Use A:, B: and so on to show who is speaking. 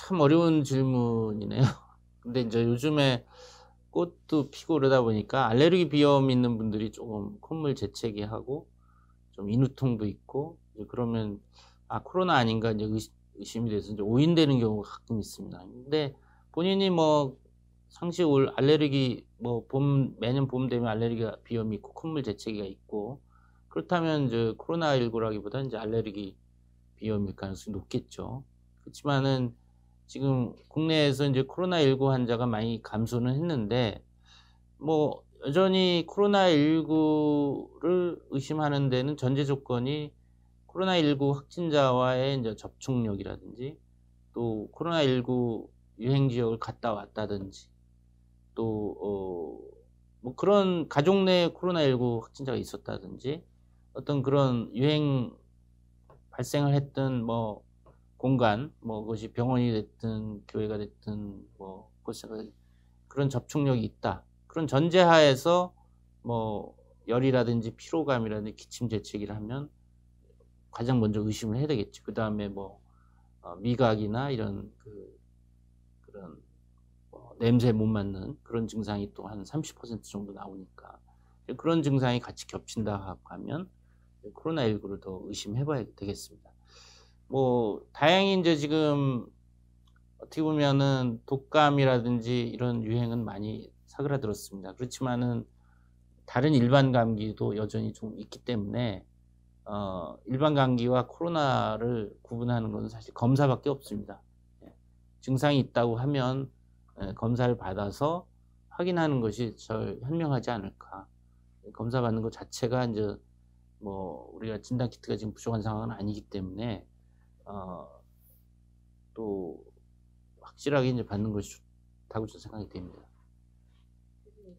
A: 참 어려운 질문이네요. 근데 이제 요즘에 꽃도 피고 그러다 보니까 알레르기 비염 있는 분들이 조금 콧물 재채기 하고 좀 인후통도 있고 이제 그러면 '아 코로나 아닌가.' 이제 의심이 돼서 이제 오인되는 경우가 가끔 있습니다. 근데 본인이 뭐 상시 올 알레르기 뭐 매년 봄 되면 알레르기가 비염이 있고 콧물 재채기가 있고 그렇다면 이제 코로나19라기보다는 이제 알레르기 비염일 가능성이 높겠죠. 그렇지만은 지금 국내에서 인제 코로나19 환자가 많이 감소는 했는데 뭐 여전히 코로나19를 의심하는 데는 전제 조건이 코로나19 확진자와의 인제 접촉력이라든지 또 코로나19 유행 지역을 갔다 왔다든지 또 뭐 그런 가족 내에 코로나19 확진자가 있었다든지 어떤 그런 유행 발생을 했던 뭐 공간 뭐 그것이 병원이 됐든 교회가 됐든 뭐 그런 접촉력이 있다. 그런 전제하에서 뭐 열이라든지 피로감이라든지 기침 재채기를 하면 가장 먼저 의심을 해야 되겠죠. 그다음에 뭐 미각이나 이런 그런 냄새에 못 맡는 그런 증상이 또 한 30% 정도 나오니까 그런 증상이 같이 겹친다 하면 코로나19를 더 의심해 봐야 되겠습니다. 뭐 다행히 인제 지금 어떻게 보면은 독감이라든지 이런 유행은 많이 사그라들었습니다. 그렇지만은 다른 일반 감기도 여전히 좀 있기 때문에 일반 감기와 코로나를 구분하는 것은 사실 검사밖에 없습니다. 예. 증상이 있다고 하면 검사를 받아서 확인하는 것이 절 현명하지 않을까. 검사 받는 것 자체가 인제 뭐 우리가 진단 키트가 지금 부족한 상황은 아니기 때문에 어 또 확실하게 인제 받는 것이 좋다고 저는 생각이 됩니다.